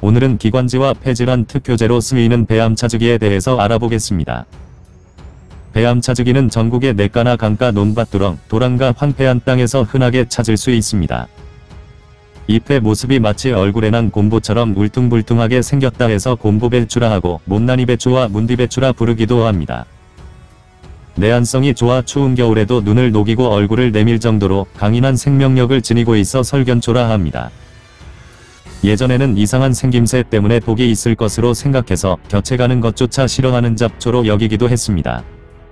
오늘은 기관지와 폐질환 특효제로 쓰이는 배암차주기에 대해서 알아보겠습니다. 배암차주기는 전국의 냇가나 강가, 논밭두렁, 도랑과 황폐한 땅에서 흔하게 찾을 수 있습니다. 잎의 모습이 마치 얼굴에 난 곰보처럼 울퉁불퉁하게 생겼다 해서 곰보배추라 하고 못난이배추와 문디배추라 부르기도 합니다. 내한성이 좋아 추운 겨울에도 눈을 녹이고 얼굴을 내밀 정도로 강인한 생명력을 지니고 있어 설견초라 합니다. 예전에는 이상한 생김새 때문에 독이 있을 것으로 생각해서 곁에 가는 것조차 싫어하는 잡초로 여기기도 했습니다.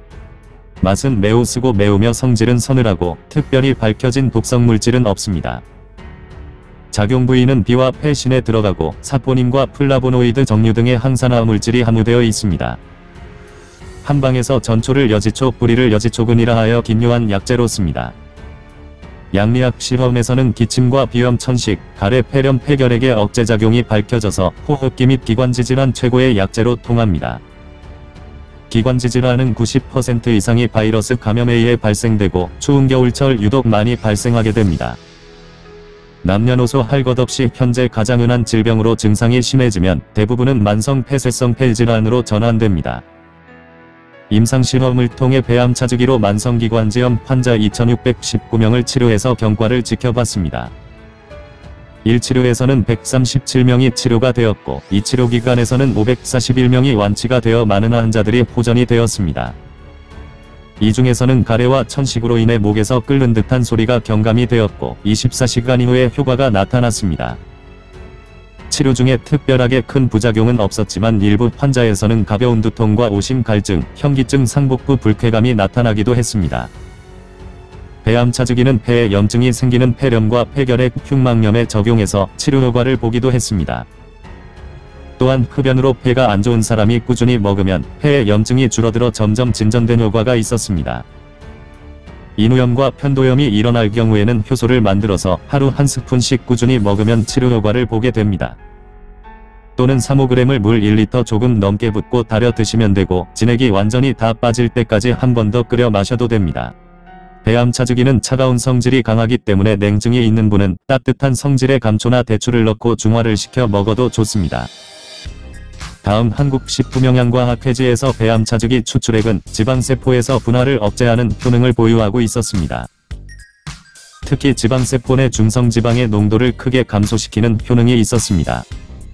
맛은 매우 쓰고 매우며 성질은 서늘하고 특별히 밝혀진 독성 물질은 없습니다. 작용 부위는 비와 폐신에 들어가고 사포닌과 플라보노이드 정류 등의 항산화 물질이 함유되어 있습니다. 한방에서 전초를 여지초, 뿌리를 여지초근이라 하여 긴요한 약재로 씁니다. 양리학 실험에서는 기침과 비염, 천식, 가래, 폐렴, 폐결핵의 억제작용이 밝혀져서 호흡기 및 기관지 질환 최고의 약재로 통합니다. 기관지 질환은 90% 이상이 바이러스 감염에 의해 발생되고 추운 겨울철 유독 많이 발생하게 됩니다. 남녀노소 할 것 없이 현재 가장 흔한 질병으로 증상이 심해지면 대부분은 만성 폐쇄성 폐질환으로 전환됩니다. 임상실험을 통해 배암차주기로 만성기관지염 환자 2619명을 치료해서 경과를 지켜봤습니다. 1치료에서는 137명이 치료가 되었고 2치료기간에서는 541명이 완치가 되어 많은 환자들이 호전이 되었습니다. 이 중에서는 가래와 천식으로 인해 목에서 끓는 듯한 소리가 경감이 되었고 24시간 이후에 효과가 나타났습니다. 치료 중에 특별하게 큰 부작용은 없었지만 일부 환자에서는 가벼운 두통과 오심, 갈증, 현기증, 상복부 불쾌감이 나타나기도 했습니다. 배암차주기는 폐에 염증이 생기는 폐렴과 폐결핵, 흉막염에 적용해서 치료 효과를 보기도 했습니다. 또한 흡연으로 폐가 안 좋은 사람이 꾸준히 먹으면 폐의 염증이 줄어들어 점점 진전된 효과가 있었습니다. 인후염과 편도염이 일어날 경우에는 효소를 만들어서 하루 한 스푼씩 꾸준히 먹으면 치료 효과를 보게 됩니다. 또는 3~5g을 물 1리터 조금 넘게 붓고 달여 드시면 되고 진액이 완전히 다 빠질 때까지 한 번 더 끓여 마셔도 됩니다. 배암차주기는 차가운 성질이 강하기 때문에 냉증이 있는 분은 따뜻한 성질의 감초나 대추를 넣고 중화를 시켜 먹어도 좋습니다. 다음 한국식품영양과학회지에서 배암차주기 추출액은 지방세포에서 분화를 억제하는 효능을 보유하고 있었습니다. 특히 지방세포 내 중성지방의 농도를 크게 감소시키는 효능이 있었습니다.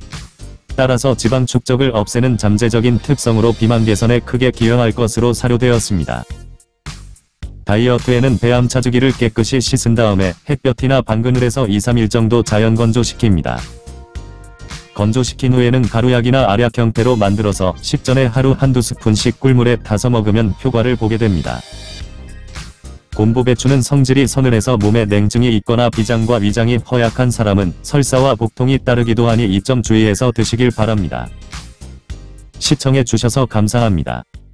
따라서 지방 축적을 없애는 잠재적인 특성으로 비만 개선에 크게 기여할 것으로 사료되었습니다. 다이어트에는 배암차주기를 깨끗이 씻은 다음에 햇볕이나 방그늘에서 2~3일 정도 자연 건조시킵니다. 건조시킨 후에는 가루약이나 알약 형태로 만들어서 식전에 하루 한두 스푼씩 꿀물에 타서 먹으면 효과를 보게 됩니다. 곰보배추는 성질이 서늘해서 몸에 냉증이 있거나 비장과 위장이 허약한 사람은 설사와 복통이 따르기도 하니 이 점 주의해서 드시길 바랍니다. 시청해 주셔서 감사합니다.